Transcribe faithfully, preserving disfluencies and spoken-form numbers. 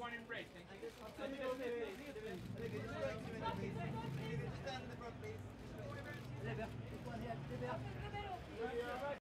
one in red, thank you. Just stand in the front, please. Olivia, this one here. Olivia.